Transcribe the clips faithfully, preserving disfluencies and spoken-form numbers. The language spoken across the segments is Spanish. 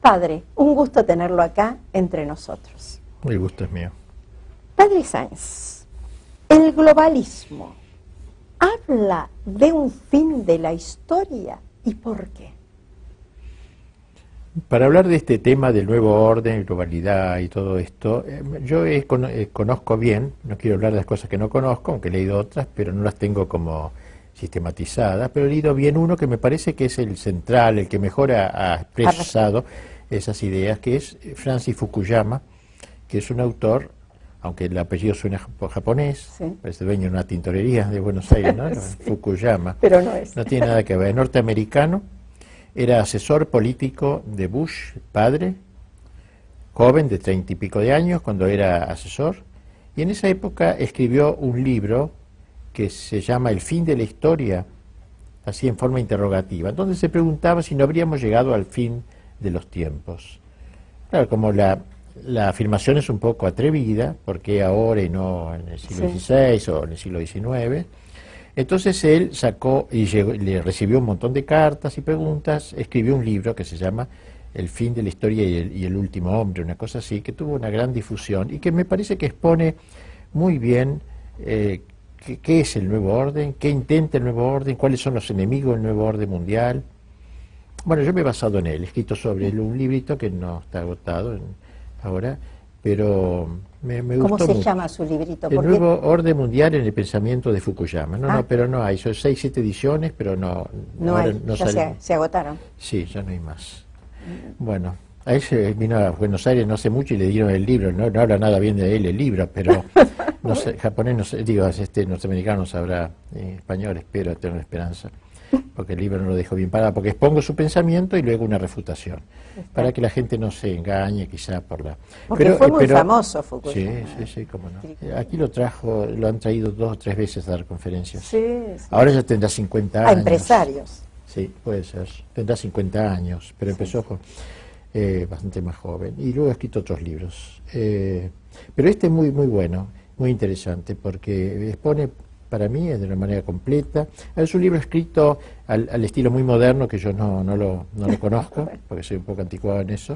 Padre, un gusto tenerlo acá entre nosotros. El gusto es mío. Padre Sáenz, el globalismo habla de un fin de la historia, ¿y por qué? Para hablar de este tema del nuevo orden, globalidad y todo esto, eh, yo eh, con, eh, conozco bien, no quiero hablar de las cosas que no conozco, aunque he leído otras, pero no las tengo como sistematizadas, pero he leído bien uno que me parece que es el central, el que mejor ha, ha expresado esas ideas, que es Francis Fukuyama, que es un autor, aunque el apellido suena japonés, sí. Parece dueño de una tintorería de Buenos Aires, ¿no? Sí. Fukuyama, pero no es. No tiene nada que ver, es norteamericano. Era asesor político de Bush, padre, joven de treinta y pico de años cuando era asesor, y en esa época escribió un libro que se llama El fin de la historia, así en forma interrogativa, donde se preguntaba si no habríamos llegado al fin de los tiempos. Claro, como la, la afirmación es un poco atrevida, porque ahora y no en el siglo dieciséis sí. o en el siglo diecinueve, entonces él sacó y llegó, le recibió un montón de cartas y preguntas, escribió un libro que se llama El fin de la historia y el, y el último hombre, una cosa así, que tuvo una gran difusión y que me parece que expone muy bien eh, qué, qué es el nuevo orden, qué intenta el nuevo orden, cuáles son los enemigos del nuevo orden mundial. Bueno, yo me he basado en él, he escrito sobre él un librito que no está agotado en, ahora, pero me, me gustó ¿Cómo se mucho. llama su librito? El nuevo orden mundial en el pensamiento de Fukuyama. No, ah. no, pero no hay, son seis, siete ediciones, pero no... No hay, no ya se, se agotaron. Sí, ya no hay más. Mm. Bueno, a ese vino a Buenos Aires no hace mucho y le dieron el libro, no, no habla nada bien de él el libro, pero no sé, japonés, no sé, digo, este norteamericano sabrá, eh, español, espero, tengo esperanza. Porque el libro no lo dejo bien parado, porque expongo su pensamiento y luego una refutación, Está. para que la gente no se engañe quizá por la... Porque pero, fue muy pero, famoso Fukuyama. Sí, sí, sí, cómo no. Aquí lo trajo, lo han traído dos o tres veces a dar conferencias. Sí, sí. Ahora ya tendrá cincuenta años. A empresarios. Sí, puede ser. Tendrá cincuenta años, pero sí. empezó con, eh, bastante más joven. Y luego ha escrito otros libros. Eh, pero este es muy, muy bueno, muy interesante, porque expone... para mí es de una manera completa. Es un libro escrito al, al estilo muy moderno, que yo no, no, lo, no lo conozco, porque soy un poco anticuado en eso,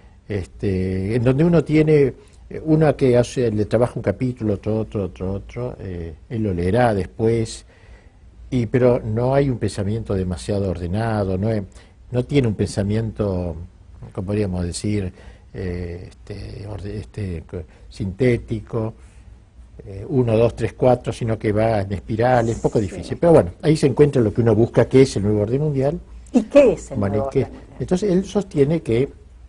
este, en donde uno tiene, uno que hace, le trabaja un capítulo, otro, otro, otro, otro, eh, él lo leerá después, y, pero no hay un pensamiento demasiado ordenado, no, es, no tiene un pensamiento, como podríamos decir, eh, este, orde, este, sintético, uno, dos, tres, cuatro, sino que va en espirales, un poco difícil. Pero bueno, ahí se encuentra lo que uno busca, que es el nuevo orden mundial. ¿Y qué es el bueno, nuevo qué, orden mundial? Entonces él sostiene que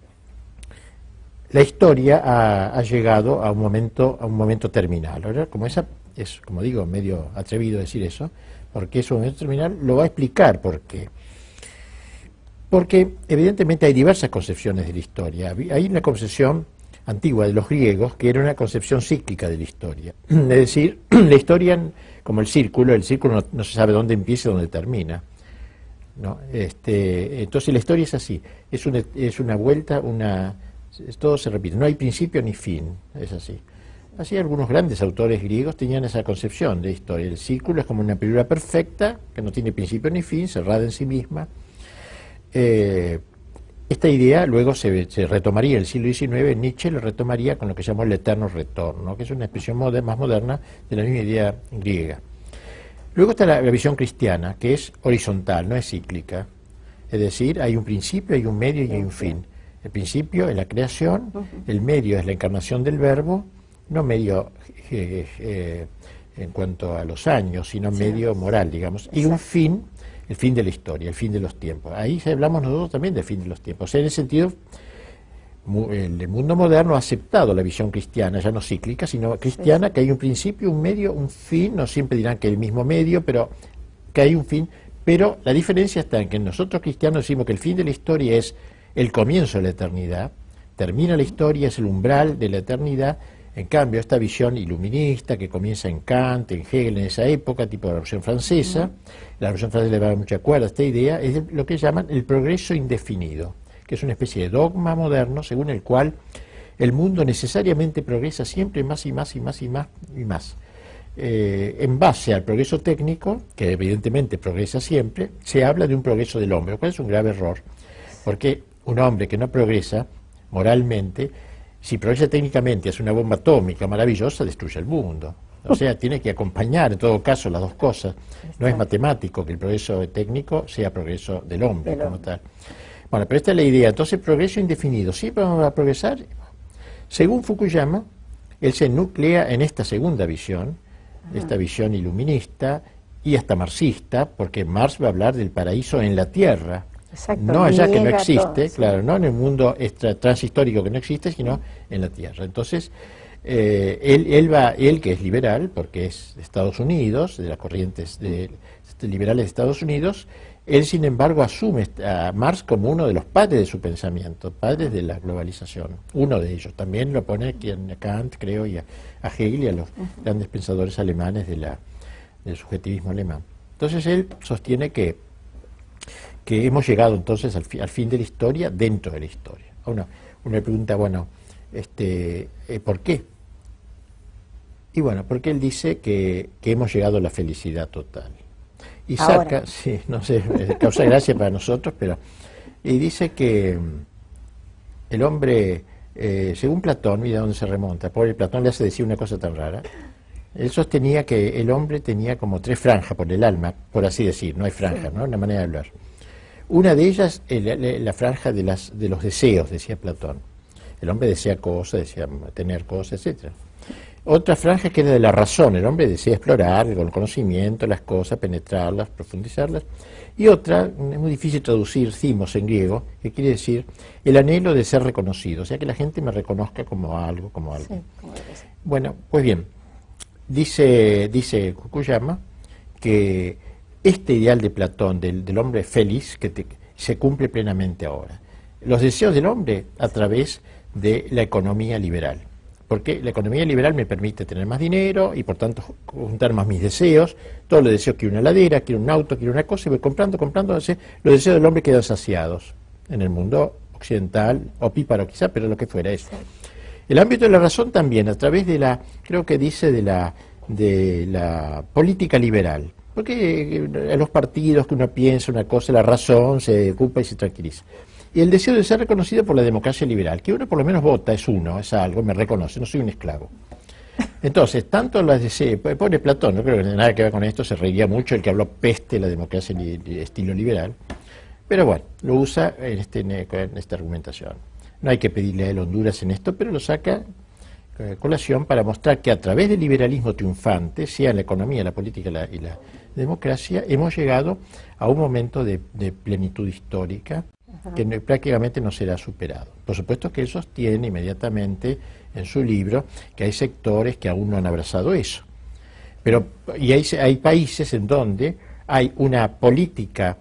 la historia ha, ha llegado a un momento a un momento terminal. Ahora, como esa es, como digo, medio atrevido decir eso, porque es un momento terminal, lo va a explicar por qué. Porque evidentemente hay diversas concepciones de la historia. Hay una concepción antigua de los griegos, que era una concepción cíclica de la historia. Es decir, la historia, como el círculo, el círculo no, no se sabe dónde empieza y dónde termina, ¿no? Este, entonces la historia es así, es una, es una vuelta, una, todo se repite, no hay principio ni fin, es así. Así algunos grandes autores griegos tenían esa concepción de historia. El círculo es como una película perfecta, que no tiene principio ni fin, cerrada en sí misma. Eh, Esta idea luego se, se retomaría en el siglo diecinueve, Nietzsche lo retomaría con lo que llamó el eterno retorno, que es una expresión moder, más moderna de la misma idea griega. Luego está la, la visión cristiana, que es horizontal, no es cíclica. Es decir, hay un principio, hay un medio y hay un fin. El principio es la creación, el medio es la encarnación del verbo, no medio eh, eh, en cuanto a los años, sino medio moral, digamos, y un fin, el fin de la historia, el fin de los tiempos. Ahí hablamos nosotros también del fin de los tiempos. O sea, en ese sentido, el mundo moderno ha aceptado la visión cristiana, ya no cíclica, sino cristiana, que hay un principio, un medio, un fin, no siempre dirán que el mismo medio, pero que hay un fin. Pero la diferencia está en que nosotros cristianos decimos que el fin de la historia es el comienzo de la eternidad, termina la historia, es el umbral de la eternidad. En cambio, esta visión iluminista que comienza en Kant, en Hegel, en esa época, tipo la Revolución Francesa, uh-huh. la Revolución Francesa le va a dar mucha cuerda a esta idea, es lo que llaman el progreso indefinido, que es una especie de dogma moderno según el cual el mundo necesariamente progresa siempre más y más y más y más y más. Eh, en base al progreso técnico, que evidentemente progresa siempre, se habla de un progreso del hombre, lo cual es un grave error, porque un hombre que no progresa moralmente, si progresa técnicamente, hace una bomba atómica maravillosa, destruye el mundo. O sea, tiene que acompañar en todo caso las dos cosas. No es matemático que el progreso técnico sea progreso del hombre, como tal. Bueno, pero esta es la idea. Entonces, progreso indefinido. ¿Siempre vamos a progresar? Según Fukuyama, él se nuclea en esta segunda visión, Ajá. esta visión iluminista y hasta marxista, porque Marx va a hablar del paraíso en la Tierra. Exacto, no allá que no existe, todo, claro, sí. no en el mundo extra, transhistórico que no existe, sino en la Tierra. Entonces, eh, él, él va, él que es liberal, porque es de Estados Unidos, de las corrientes de, de liberales de Estados Unidos, él sin embargo asume a Marx como uno de los padres de su pensamiento, padres de la globalización, uno de ellos. También lo pone aquí a Kant, creo, y a, a Hegel y a los uh-huh. grandes pensadores alemanes de la, del subjetivismo alemán. Entonces él sostiene que que hemos llegado entonces al, fi, al fin de la historia dentro de la historia. Uno, uno le pregunta, bueno, este, eh, ¿por qué? Y bueno, porque él dice que, que hemos llegado a la felicidad total. Y saca, Ahora. sí, no sé, causa gracia para nosotros, pero, y dice que el hombre, eh, según Platón, mira dónde se remonta, pobre Platón le hace decir una cosa tan rara. Él sostenía que el hombre tenía como tres franjas por el alma, por así decir, no hay franjas, ¿no? Una manera de hablar. Una de ellas, la, la, la franja de, las, de los deseos, decía Platón. El hombre desea cosas, desea tener cosas, etcétera. Otra franja que era de la razón, el hombre desea explorar con el conocimiento las cosas, penetrarlas, profundizarlas. Y otra, es muy difícil traducir, thimos en griego, que quiere decir el anhelo de ser reconocido, o sea, que la gente me reconozca como algo, como algo. Sí, como bueno, pues bien, dice, dice Fukuyama que este ideal de Platón, del, del hombre feliz, que te, se cumple plenamente ahora. Los deseos del hombre a través de la economía liberal. Porque la economía liberal me permite tener más dinero y por tanto juntar más mis deseos. Todos los deseos, quiero una heladera, quiero un auto, quiero una cosa, y voy comprando, comprando. Entonces, los deseos del hombre quedan saciados en el mundo occidental, opíparo quizá, pero lo que fuera eso. El ámbito de la razón también, a través de la, creo que dice, de la, de la política liberal. Porque a los partidos que uno piensa una cosa, la razón se ocupa y se tranquiliza. Y el deseo de ser reconocido por la democracia liberal, que uno por lo menos vota, es uno, es algo, me reconoce, no soy un esclavo. Entonces, tanto las deseos, pone Platón, no creo que nada que ver con esto, se reiría mucho el que habló peste de la democracia li, de estilo liberal, pero bueno, lo usa en, este, en esta argumentación. No hay que pedirle a él Honduras en esto, pero lo saca eh, colación para mostrar que a través del liberalismo triunfante, sea en la economía, la política la, y la democracia, hemos llegado a un momento de, de plenitud histórica que no, prácticamente no será superado. Por supuesto que él sostiene inmediatamente en su libro que hay sectores que aún no han abrazado eso. Pero, y hay, hay países en donde hay una política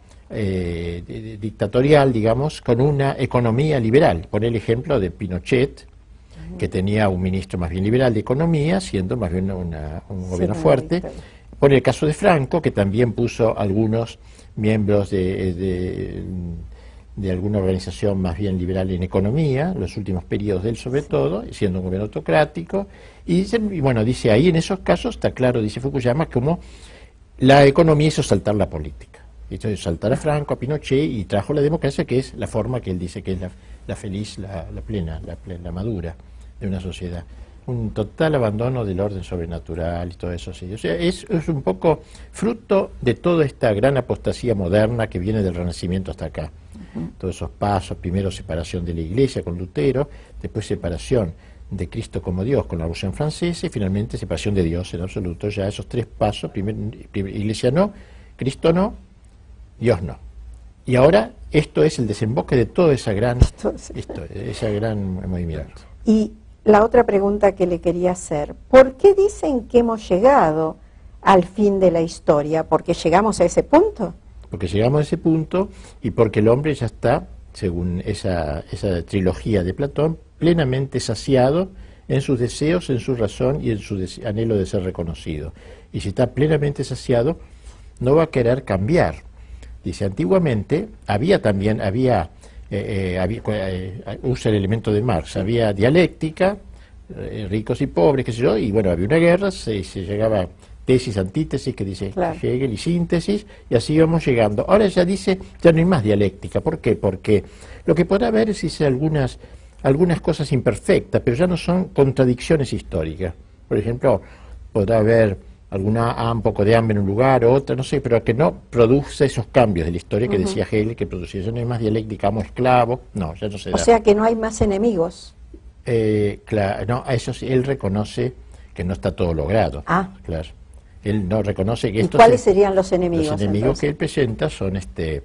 eh, de, de, dictatorial, digamos, con una economía liberal. Pone el ejemplo de Pinochet, uh-huh. que tenía un ministro más bien liberal de economía, siendo más bien una, un sí, gobierno fuerte. Pone el caso de Franco, que también puso algunos miembros de, de, de alguna organización más bien liberal en economía, los últimos periodos de él sobre todo, siendo un gobierno autocrático, y, dice, y bueno, dice ahí en esos casos, está claro, dice Fukuyama, como la economía hizo saltar la política. Hizo saltar a Franco, a Pinochet, y trajo la democracia, que es la forma que él dice que es la, la feliz, la, la plena, la plena, la madura de una sociedad. Un total abandono del orden sobrenatural y todo eso. Sí. O sea, es, es un poco fruto de toda esta gran apostasía moderna que viene del Renacimiento hasta acá. Uh-huh. Todos esos pasos, primero separación de la Iglesia con Lutero, después separación de Cristo como Dios con la Revolución Francesa y finalmente separación de Dios en absoluto. Ya esos tres pasos, primer, primer, Iglesia no, Cristo no, Dios no. Y ahora esto es el desemboque de toda esa gran, esto, esa gran movimiento. Y la otra pregunta que le quería hacer, ¿por qué dicen que hemos llegado al fin de la historia? ¿Porque llegamos a ese punto? Porque llegamos a ese punto y porque el hombre ya está, según esa, esa trilogía de Platón, plenamente saciado en sus deseos, en su razón y en su anhelo de ser reconocido. Y si está plenamente saciado, no va a querer cambiar. Dice, antiguamente había también, había... Eh, eh, había, eh, usa el elemento de Marx, había dialéctica, eh, ricos y pobres, qué sé yo, y bueno, había una guerra, se, se llegaba tesis, antítesis, que dice claro. Hegel, y síntesis, y así vamos llegando. Ahora ya dice, ya no hay más dialéctica. ¿Por qué? Porque lo que podrá haber es dice, algunas, algunas cosas imperfectas, pero ya no son contradicciones históricas. Por ejemplo, podrá haber alguna ah, un poco de hambre en un lugar, otra, no sé, pero que no produce esos cambios de la historia que uh-huh. decía Hegel, que producía. Ya no hay más dialéctica, amo esclavo, no, ya no se da. O sea que no hay más enemigos. Eh, claro, no, a eso sí, él reconoce que no está todo logrado. Ah. Claro. Él no reconoce que ¿Y esto cuáles se, serían los enemigos? Los enemigos entonces? que él presenta son este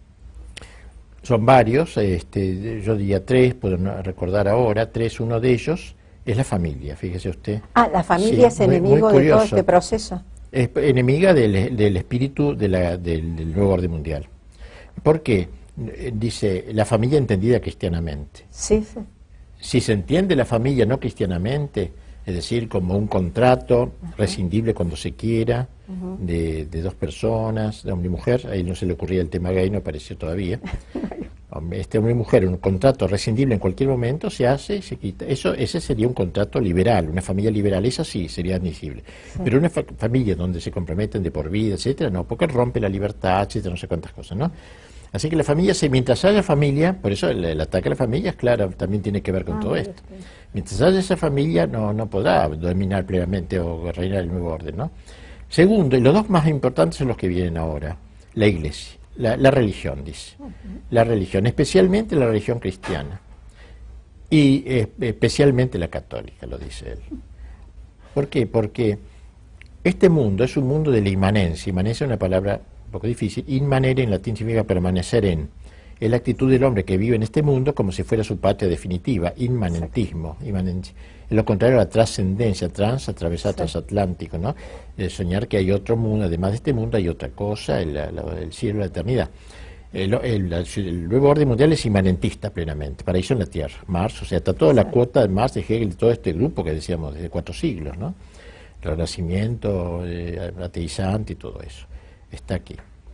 son varios, este, yo diría tres, puedo no recordar ahora, tres, uno de ellos es la familia, fíjese usted. Ah, la familia sí, es enemigo muy, muy de todo este proceso. Es enemiga del, del espíritu de la, del, del nuevo orden mundial. ¿Por qué? Dice, la familia entendida cristianamente. Sí, sí. Si se entiende la familia no cristianamente, es decir, como un contrato uh-huh. rescindible cuando se quiera, uh-huh. de, de dos personas, de hombre y mujer, a él no se le ocurría el tema gay, no apareció todavía. Este hombre y mujer, un contrato rescindible en cualquier momento, se hace y se quita. Eso, ese sería un contrato liberal, una familia liberal, esa sí sería admisible. Sí. Pero una fa familia donde se comprometen de por vida, etcétera, no, porque rompe la libertad, etcétera, no sé cuántas cosas, ¿no? Así que la familia, mientras haya familia, por eso el, el ataque a la familia, claro, también tiene que ver con ah, todo esto. Sí. Mientras haya esa familia, no, no podrá dominar plenamente o reinar el nuevo orden, ¿no? Segundo, y los dos más importantes son los que vienen ahora, la iglesia, la, la religión, dice. Uh-huh. La religión, especialmente la religión cristiana. Y eh, especialmente la católica, lo dice él. ¿Por qué? Porque este mundo es un mundo de la inmanencia. Inmanencia es una palabra un poco difícil. Inmanere en latín significa permanecer en. Es la actitud del hombre que vive en este mundo como si fuera su patria definitiva. Inmanentismo. Inmanencia. Es lo contrario a la trascendencia. Trans, atravesar, sí. transatlántico, ¿no? El soñar que hay otro mundo, además de este mundo hay otra cosa, el, el, el cielo, la eternidad. El, el, el, el nuevo orden mundial es inmanentista plenamente, paraíso en la tierra, Marx, o sea, está toda la sí. cuota de Marx, de Hegel, de todo este grupo que decíamos desde cuatro siglos, ¿no? El renacimiento, eh, ateizante y todo eso, está aquí.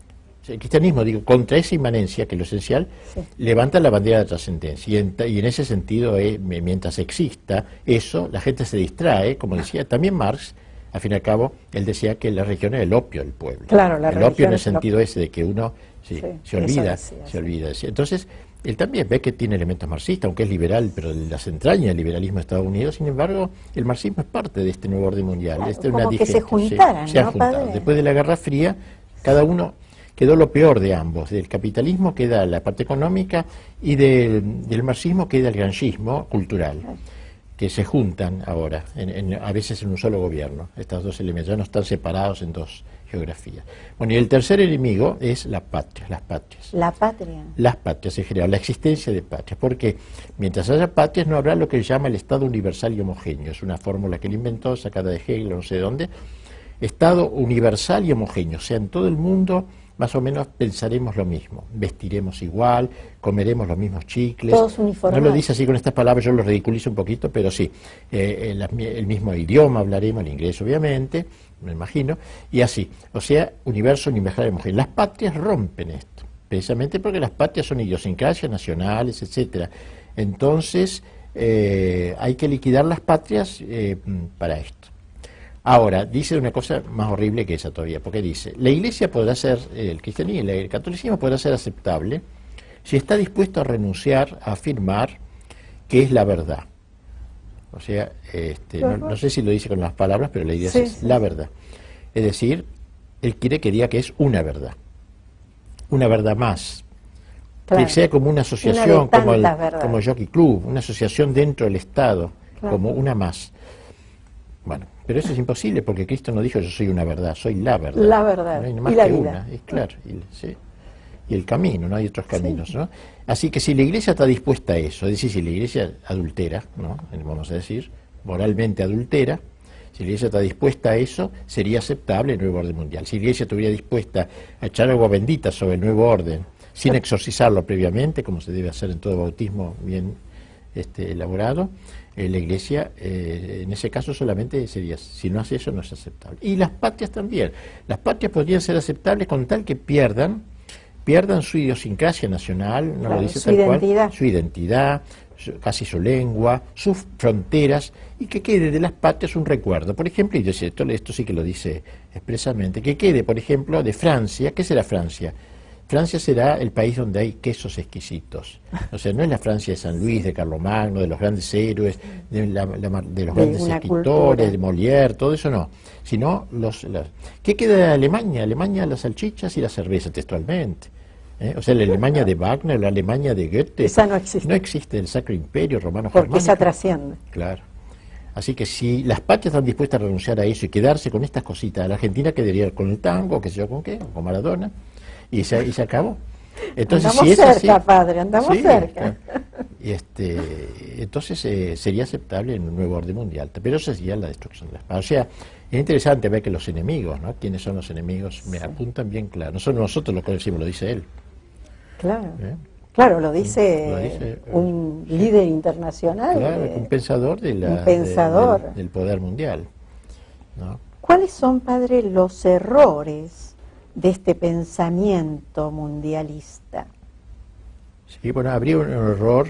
El cristianismo, digo, contra esa inmanencia, que es lo esencial, sí. levanta la bandera de la trascendencia, y en, y en ese sentido, eh, mientras exista eso, la gente se distrae, como decía también Marx. Al fin y al cabo, él decía que la religión era el opio del pueblo. Claro, la el opio en el sentido ese de que uno sí, sí, se olvida, decía, se sí. olvida. Entonces, él también ve que tiene elementos marxistas, aunque es liberal, pero de las entrañas del liberalismo de Estados Unidos. Sin embargo, el marxismo es parte de este nuevo orden mundial. Claro, este como una que se juntaran, se, se ¿no, han juntado. padre? Después de la Guerra Fría, cada uno quedó lo peor de ambos. Del capitalismo queda la parte económica y del, del marxismo queda el granjismo cultural. Claro. Que se juntan ahora, en, en, a veces en un solo gobierno. Estos dos elementos ya no están separados en dos geografías. Bueno, y el tercer enemigo es la patria, las patrias. La patria. Las patrias en general, la existencia de patrias, porque mientras haya patrias no habrá lo que él llama el Estado universal y homogéneo. Es una fórmula que él inventó, sacada de Hegel, no sé de dónde. Estado universal y homogéneo, o sea, en todo el mundo más o menos pensaremos lo mismo, vestiremos igual, comeremos los mismos chicles. Todos uniformados. No lo dice así con estas palabras, yo lo ridiculizo un poquito, pero sí, eh, el, el mismo idioma hablaremos, el inglés obviamente, me imagino, y así. O sea, universo universal y homogéneo. Las patrias rompen esto, precisamente porque las patrias son idiosincrasias nacionales, etcétera. Entonces, eh, hay que liquidar las patrias eh, para esto. Ahora, dice una cosa más horrible que esa todavía, porque dice, la Iglesia podrá ser, el cristianismo, el catolicismo podrá ser aceptable si está dispuesto a renunciar a afirmar que es la verdad. O sea, este, no, no sé si lo dice con las palabras, pero la idea sí, es sí. la verdad. Es decir, él quiere que diga que es una verdad, una verdad más. Claro. Que sea como una asociación, una como, el, como el Jockey Club, una asociación dentro del Estado, claro. como una más. Bueno, pero eso es imposible porque Cristo no dijo yo soy una verdad, soy la verdad. La verdad. No hay más y la que vida. Una, es claro. Y, sí, y el camino, no hay otros caminos, sí. ¿no? Así que si la Iglesia está dispuesta a eso, es decir, si la Iglesia adultera, ¿no? Vamos a decir, moralmente adultera, si la Iglesia está dispuesta a eso, sería aceptable el nuevo orden mundial. Si la Iglesia estuviera dispuesta a echar agua bendita sobre el nuevo orden, sin exorcizarlo previamente, como se debe hacer en todo bautismo bien este, elaborado, Eh, la Iglesia, eh, en ese caso solamente sería, si no hace eso no es aceptable. Y las patrias también. Las patrias podrían ser aceptables con tal que pierdan, pierdan su idiosincrasia nacional, no claro, lo dice su tal identidad. cual, su identidad, su, casi su lengua, sus fronteras, y que quede de las patrias un recuerdo. Por ejemplo, y esto, esto sí que lo dice expresamente, que quede, por ejemplo, de Francia. ¿Qué será Francia? Francia será el país donde hay quesos exquisitos. O sea, no es la Francia de San Luis, de Carlomagno, de los grandes héroes, de, la, la, de los grandes de escritores, cultura. de Molière, todo eso no. Sino, los, los, ¿qué queda de Alemania? Alemania, las salchichas y la cerveza, textualmente. ¿Eh? O sea, la Alemania de Wagner, la Alemania de Goethe. Esa no existe. No existe el Sacro Imperio Romano Porque Germánico. esa trasciende. Claro. Así que si las patrias están dispuestas a renunciar a eso y quedarse con estas cositas, la Argentina quedaría con el tango, qué sé yo con qué, con Maradona, y se, y se acabó. Entonces, andamos si es cerca, así, padre, andamos sí, cerca. Y este, entonces eh, sería aceptable en un nuevo orden mundial, pero eso sería la destrucción de las patrias. O sea, es interesante ver que los enemigos, ¿no? ¿Quiénes son los enemigos? Me Sí. apuntan bien claro. No somos nosotros los que lo decimos, lo dice él. Claro. ¿Eh? Claro, lo dice, Lo dice, un líder internacional. Claro, eh, un pensador, de la, un pensador. de- del, del poder mundial, ¿no? ¿Cuáles son, padre, los errores de este pensamiento mundialista? Sí, bueno, habría un error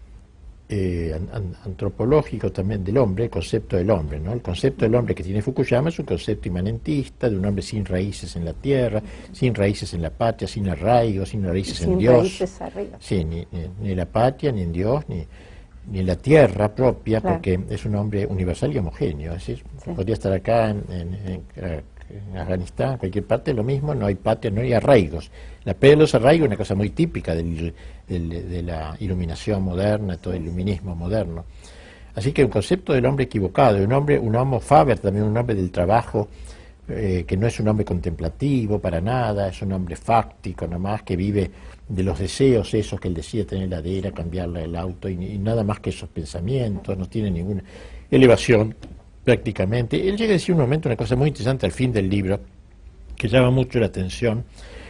eh, an- an- antropológico también del hombre, el concepto del hombre, ¿no? El concepto del hombre que tiene Fukuyama es un concepto inmanentista, de un hombre sin raíces en la tierra, sin raíces en la patria, sin arraigo, sin raíces en Sin Dios. raíces arriba. Sí, ni, ni, ni en la patria, ni en Dios, ni, ni en la tierra propia, Claro. porque es un hombre universal y homogéneo. Es decir, Sí. podría estar acá en, en- en- en Afganistán, en cualquier parte, lo mismo, no hay patria, no hay arraigos. La pérdida de los arraigos es una cosa muy típica del- del- de la iluminación moderna, todo el iluminismo moderno. Así que un concepto del hombre equivocado, un hombre, un homo faber, también un hombre del trabajo, eh, que no es un hombre contemplativo para nada, es un hombre fáctico nomás, que vive de los deseos esos que él decide tener la heladera, cambiarle el auto, y, y nada más que esos pensamientos, no tiene ninguna elevación prácticamente. Él llega a decir un momento una cosa muy interesante al fin del libro, que llama mucho la atención.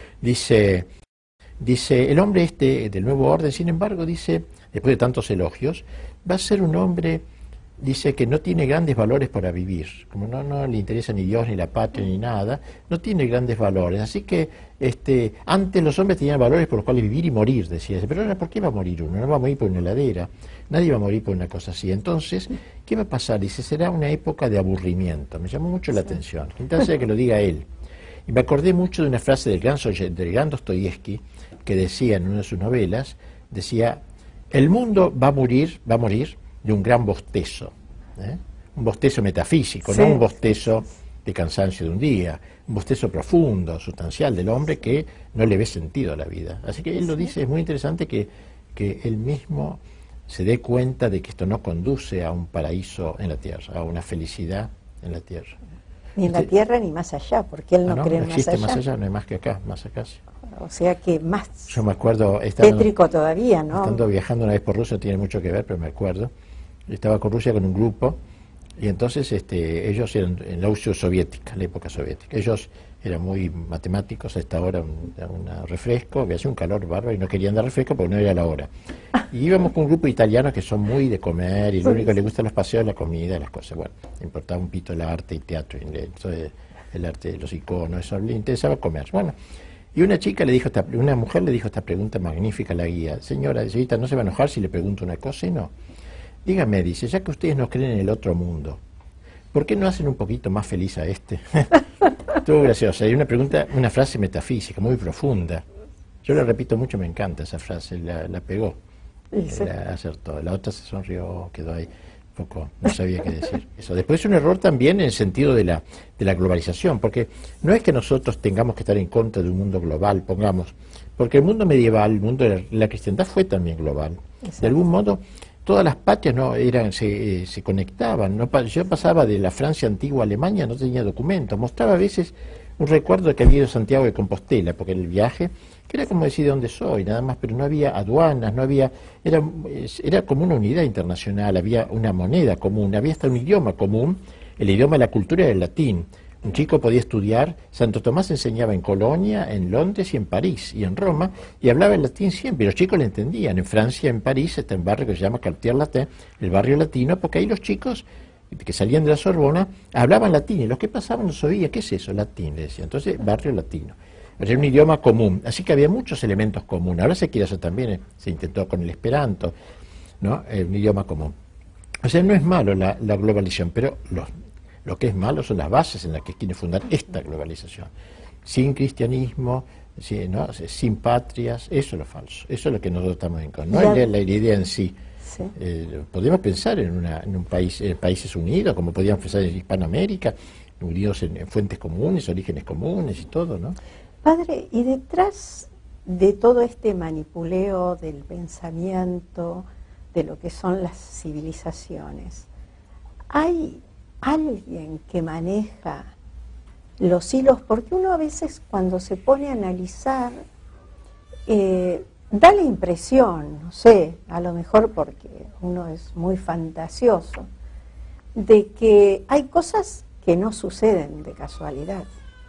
Dice, dice, el hombre este del nuevo orden, sin embargo, dice, después de tantos elogios, va a ser un hombre, dice, que no tiene grandes valores para vivir, como no, no le interesa ni Dios, ni la patria, ni nada, no tiene grandes valores, así que este, antes los hombres tenían valores por los cuales vivir y morir, decía, pero ahora, ¿por qué va a morir uno? No va a morir por una heladera, nadie va a morir por una cosa así. Entonces, ¿qué va a pasar? Dice, será una época de aburrimiento. Me llamó mucho la atención, entonces que lo diga él. Y me acordé mucho de una frase del gran, del gran Dostoyevsky, que decía en una de sus novelas, decía, el mundo va a morir, va a morir de un gran bostezo, ¿eh? Un bostezo metafísico, Sí. no un bostezo de cansancio de un día, un bostezo profundo, sustancial del hombre que no le ve sentido a la vida. Así que él lo dice, es muy interesante que, que él mismo se dé cuenta de que esto no conduce a un paraíso en la tierra, a una felicidad en la tierra. Ni en la Este- tierra ni más allá, porque él no, Ah, no, cree no en más existe allá. más allá, no hay más que acá, más acá. Sí. O sea que más Yo me acuerdo, estando, tétrico todavía, ¿no? estando viajando una vez por Rusia, no tiene mucho que ver, pero me acuerdo, estaba con Rusia con un grupo, y entonces este, ellos eran en la Unión Soviética, la época soviética, ellos eran muy matemáticos, a esta hora un, un refresco, que hacía un calor bárbaro y no querían dar refresco porque no era la hora. Y íbamos con un grupo de italianos que son muy de comer, y lo único que les gusta los paseos es la comida y las cosas. Bueno, le importaba un pito el arte y teatro, y le- entonces, el arte de los iconos, eso le interesaba comer. Bueno, y una chica le dijo, esta, una mujer le dijo esta pregunta magnífica a la guía, señora, señorita, ¿no se va a enojar si le pregunto una cosa? Y no. Dígame, dice, ya que ustedes no creen en el otro mundo, ¿por qué no hacen un poquito más feliz a este? Estuvo graciosa. Y una pregunta, una frase metafísica, muy profunda. Yo la repito mucho, me encanta esa frase, la, la pegó. Y sí. La acertó. La otra se sonrió, quedó ahí un poco, no sabía qué decir. Eso. Después es un error también en el sentido de la, de la globalización, porque no es que nosotros tengamos que estar en contra de un mundo global, pongamos, porque el mundo medieval, el mundo de la, la cristiandad fue también global. Exacto. De algún modo, todas las patrias no eran se, eh, se conectaban. No, pa- yo pasaba de la Francia antigua a Alemania, no tenía documentos. Mostraba a veces un recuerdo de que había ido a Santiago de Compostela, porque en el viaje, que era como decir de dónde soy, nada más, pero no había aduanas, no había, era, es- era como una unidad internacional, había una moneda común, había hasta un idioma común, el idioma de la cultura era el latín. Un chico podía estudiar, Santo Tomás enseñaba en Colonia, en Londres y en París y en Roma, y hablaba el latín siempre, y los chicos le entendían. En Francia, en París, está un barrio que se llama Quartier Latin, el barrio latino, porque ahí los chicos que salían de la Sorbona hablaban latín, y los que pasaban no sabían, ¿qué es eso? Latín, le decían. Entonces, barrio latino. Era un idioma común, así que había muchos elementos comunes. Ahora se quiere hacer también, eh, se intentó con el Esperanto. ¿no? Eh, un idioma común. O sea, no es malo la, la globalización, pero los, lo que es malo son las bases en las que quiere fundar esta globalización. Sin cristianismo, sin, ¿no? sin patrias, eso es lo falso, eso es lo que nosotros estamos en contra. No es la, la idea en sí. Sí. Eh, podemos pensar en, una, en un país, en países unidos, como podíamos pensar en Hispanoamérica, unidos en, en fuentes comunes, orígenes comunes y todo, ¿no? Padre, y detrás de todo este manipuleo del pensamiento, de lo que son las civilizaciones, ¿hay alguien que maneja los hilos? Porque uno a veces cuando se pone a analizar, eh, da la impresión, no sé, a lo mejor porque uno es muy fantasioso, de que hay cosas que no suceden de casualidad.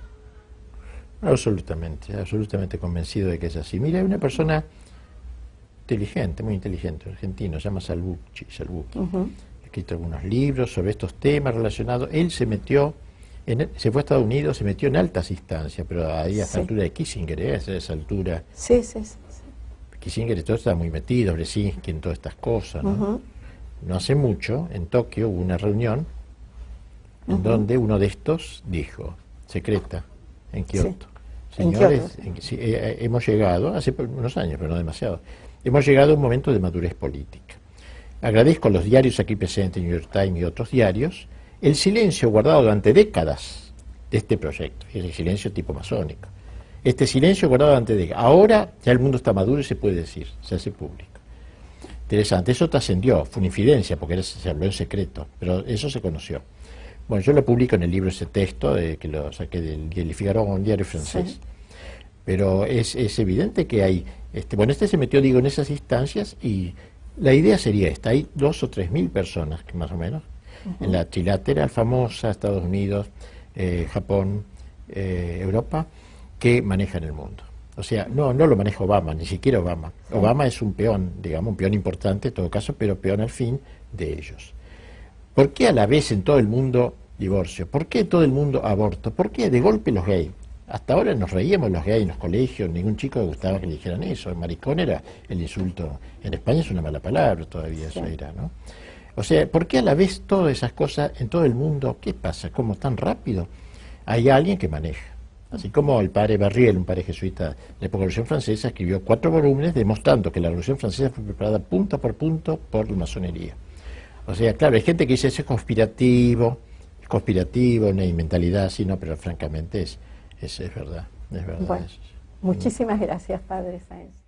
Absolutamente, absolutamente convencido de que es así. Mira, hay una persona inteligente, muy inteligente, argentino, se llama Salvucci, Salvucci. Uh-huh. Ha escrito algunos libros sobre estos temas relacionados. Él se metió, en, se fue a Estados Unidos, se metió en altas instancias, pero ahí a esa sí. altura de Kissinger, ¿eh? a esa altura. Sí, sí, sí. Kissinger todo está muy metido, Brzezinski en todas estas cosas, ¿no? Uh-huh. No hace mucho, en Tokio hubo una reunión en uh-huh. donde uno de estos dijo, secreta, en Kioto, sí. señores, en, sí, eh, hemos llegado, hace unos años, pero no demasiado, hemos llegado a un momento de madurez política. Agradezco a los diarios aquí presentes, New York Times y otros diarios, el silencio guardado durante décadas de este proyecto, y el silencio tipo masónico. Este silencio guardado durante décadas. Ahora ya el mundo está maduro y se puede decir, se hace público. Interesante, eso trascendió, fue una infidencia porque se habló en secreto, pero eso se conoció. Bueno, yo lo publico en el libro ese texto, eh, que lo saqué del, del Figaro, un diario francés. Sí. Pero es, es evidente que hay, este, bueno, este se metió, digo, en esas instancias y la idea sería esta, hay dos o tres mil personas, que más o menos, uh-huh. en la trilateral famosa, Estados Unidos, eh, Japón, eh, Europa, que manejan el mundo. O sea, no, no lo maneja Obama, ni siquiera Obama. Sí. Obama es un peón, digamos, un peón importante en todo caso, pero peón al fin de ellos. ¿Por qué a la vez en todo el mundo divorcio? ¿Por qué todo el mundo aborto? ¿Por qué de golpe los gays? Hasta ahora nos reíamos los gays en los colegios, ningún chico le gustaba que le dijeran eso. El maricón era el insulto. En España es una mala palabra todavía, sí. eso era, ¿no? O sea, ¿por qué a la vez todas esas cosas en todo el mundo? ¿Qué pasa? ¿Cómo tan rápido? Hay alguien que maneja. Así como el padre Barriel, un padre jesuita de la época de la Revolución Francesa, escribió cuatro volúmenes demostrando que la Revolución Francesa fue preparada punto por punto por la masonería. O sea, claro, hay gente que dice eso es conspirativo, es conspirativo, no hay mentalidad así, no, pero francamente es, es, es verdad, es verdad. Bueno, es, muchísimas gracias, padre Sáenz.